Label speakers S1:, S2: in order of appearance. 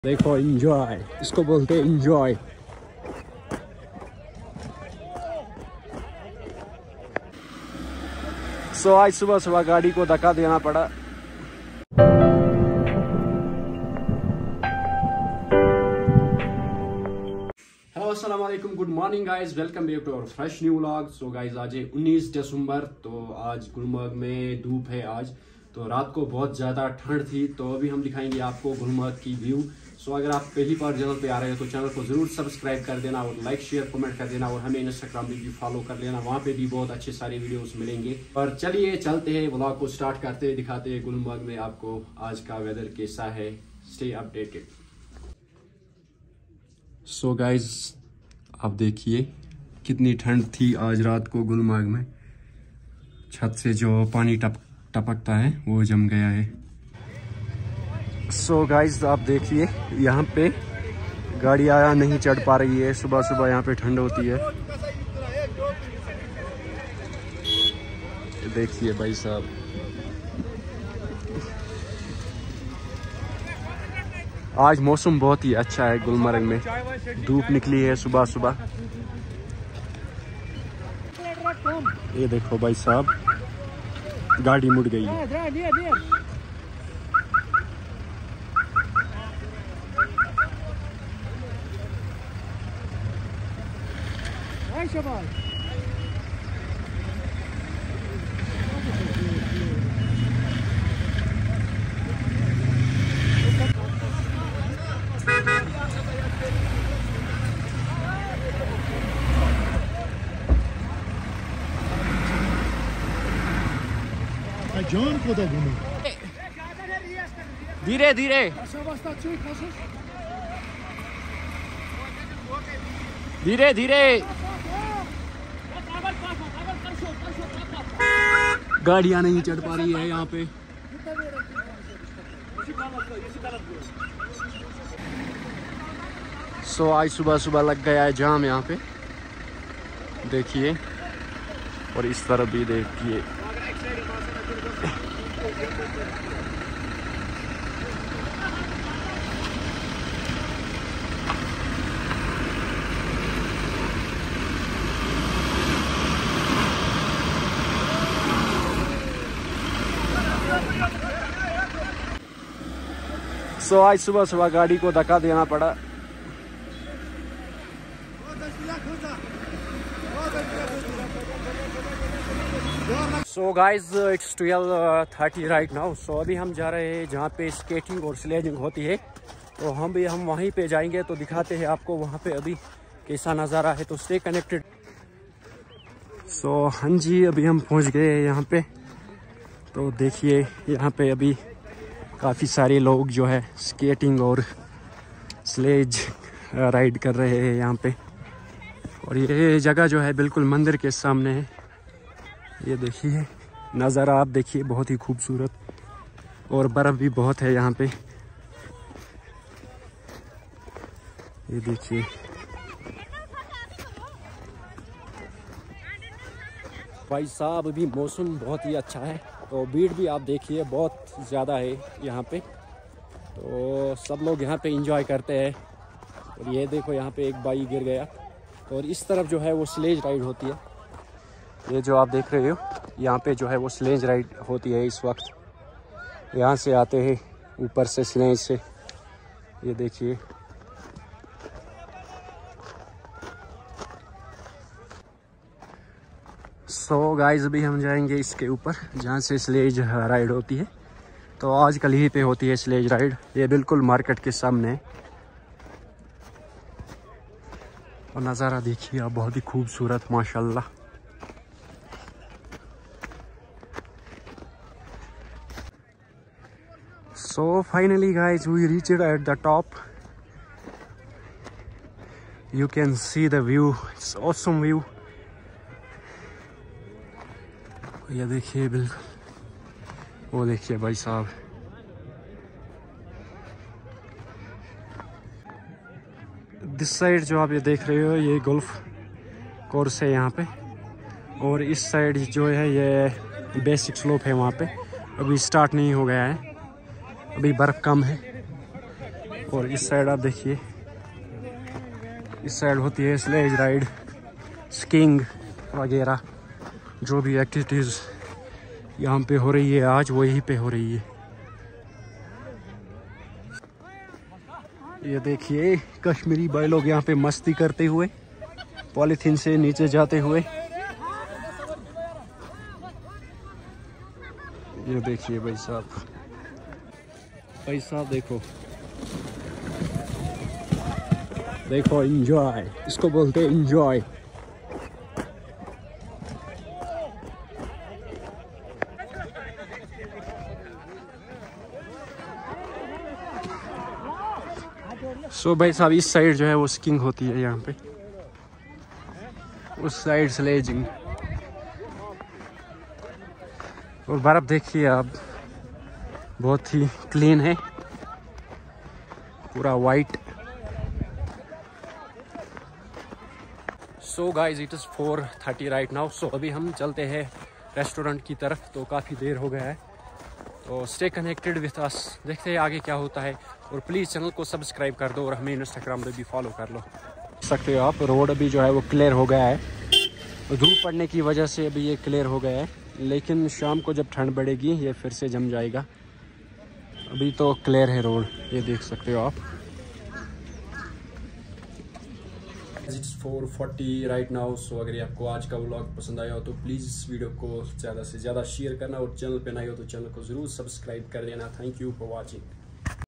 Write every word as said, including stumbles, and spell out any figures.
S1: देखो एंजॉय, इसको बोलते हैं एंजॉय। सो आज सुबह सुबह गाड़ी को धक्का देना पड़ा। हेलो अस्सलाम वालेकुम, good morning guys, welcome back to our fresh new vlog. So guys आज है उन्नीस दिसंबर, तो आज गुलमर्ग में धूप है आज, तो रात को बहुत ज़्यादा ठंड थी। तो अभी हम दिखाएंगे आपको गुलमर्ग की व्यू। सो अगर आप पहली बार चैनल पे आ रहे हो तो चैनल को ज़रूर सब्सक्राइब कर देना और लाइक शेयर कमेंट कर देना, और हमें इंस्टाग्राम पे भी फॉलो कर लेना, वहाँ पे भी बहुत अच्छे सारे वीडियोस मिलेंगे। और चलिए चलते हैं, व्लॉग को स्टार्ट करते हैं, दिखाते हैं गुलमर्ग में आपको आज का वेदर कैसा है। Stay updated. सो गाइज आप देखिए कितनी ठंड थी आज रात को गुलमर्ग में। छत से जो पानी टप टपकता है वो जम गया है। सो so गाइज आप देखिए यहाँ पे गाड़ियाँ नहीं चढ़ पा रही है, सुबह सुबह यहाँ पे ठंड होती है। देखिए भाई साहब, आज मौसम बहुत ही अच्छा है गुलमर्ग में, धूप निकली है सुबह सुबह। ये देखो भाई साहब, गाड़ी मुड़ गई है।
S2: Can koda bunu.
S1: धीरे धीरे धीरे धीरे गाड़ियां नहीं चढ़ पा रही है यहाँ पे। सो आज सुबह सुबह लग गया है जाम यहाँ पे, देखिए, और इस तरफ भी देखिए। सो so, आज सुबह सुबह गाड़ी को धक्का देना पड़ा। So guys it's twelve thirty right now. So अभी हम जा रहे हैं जहाँ पे स्केटिंग और स्लेजिंग होती है, तो हम भी हम वहीं पे जाएंगे, तो दिखाते हैं आपको वहाँ पे अभी कैसा नज़ारा है। तो स्टे कनेक्टेड। सो हाँ जी, अभी हम पहुँच गए हैं यहाँ पे। तो देखिए यहाँ पे अभी काफ़ी सारे लोग जो है स्केटिंग और स्लेज राइड कर रहे हैं यहाँ पे। और ये जगह जो है बिल्कुल मंदिर के सामने है। ये देखिए नज़ारा, आप देखिए, बहुत ही खूबसूरत, और बर्फ़ भी बहुत है यहाँ पे। ये देखिए भाई साहब, अभी मौसम बहुत ही अच्छा है, तो भीड़ भी आप देखिए बहुत ज़्यादा है यहाँ पे, तो सब लोग यहाँ पे एंजॉय करते हैं। और ये देखो यहाँ पे एक भाई गिर गया। और इस तरफ जो है वो स्लेज राइड होती है। ये जो आप देख रहे हो यहाँ पे जो है वो स्लेज राइड होती है इस वक्त। यहाँ से आते हैं ऊपर से स्लेज से, ये देखिए। सो so गाइस अभी हम जाएंगे इसके ऊपर जहाँ से स्लेज राइड होती है। तो आजकल ही पे होती है स्लेज राइड, ये बिल्कुल मार्केट के सामने है। और नज़ारा देखिए आप, बहुत ही खूबसूरत माशाल्लाह। So finally guys we reached at the top. You can see the view, it's awesome view. ये देखिए बिल्कुल, वो देखिए भाई साहब। दिस साइड जो आप ये देख रहे हो ये गोल्फ कोर्स है यहाँ पे, और इस साइड जो है ये बेसिक स्लोप है, वहाँ पे अभी स्टार्ट नहीं हो गया है, अभी बर्फ़ कम है। और इस साइड आप देखिए, इस साइड होती है स्लेज राइड, स्कीइंग वगैरह, जो भी एक्टिविटीज़ यहाँ पे हो रही है आज वो यहीं पे हो रही है। ये देखिए कश्मीरी भाई लोग यहाँ पे मस्ती करते हुए, पॉलीथीन से नीचे जाते हुए। ये देखिए भाई साहब, भाई साहब देखो देखो, एंजॉय इसको बोलते हैं, एंजॉय। सो so, भाई साहब इस साइड जो है वो स्कीइंग होती है यहाँ पे, उस साइड स्लेजिंग। और बर्फ देखिए आप, बहुत ही क्लीन है, पूरा white. So guys it is four thirty right now. So अभी हम चलते हैं रेस्टोरेंट की तरफ, तो काफ़ी देर हो गया है, तो स्टे कनेक्टेड विथ अस, देखते हैं आगे क्या होता है। और प्लीज़ चैनल को सब्सक्राइब कर दो और हमें इंस्टाग्राम पे भी फॉलो कर लो। देख सकते हो आप, रोड अभी जो है वो क्लियर हो गया है, धूप पड़ने की वजह से अभी ये क्लियर हो गया है, लेकिन शाम को जब ठंड बढ़ेगी ये फिर से जम जाएगा। अभी तो क्लियर है रोड, ये देख सकते हो आप। It's four forty right now. So अगर ये आपको आज का व्लॉग पसंद आया हो तो प्लीज़ इस वीडियो को ज़्यादा से ज़्यादा शेयर करना, और चैनल पे नए हो तो चैनल को ज़रूर सब्सक्राइब कर देना। Thank you for watching.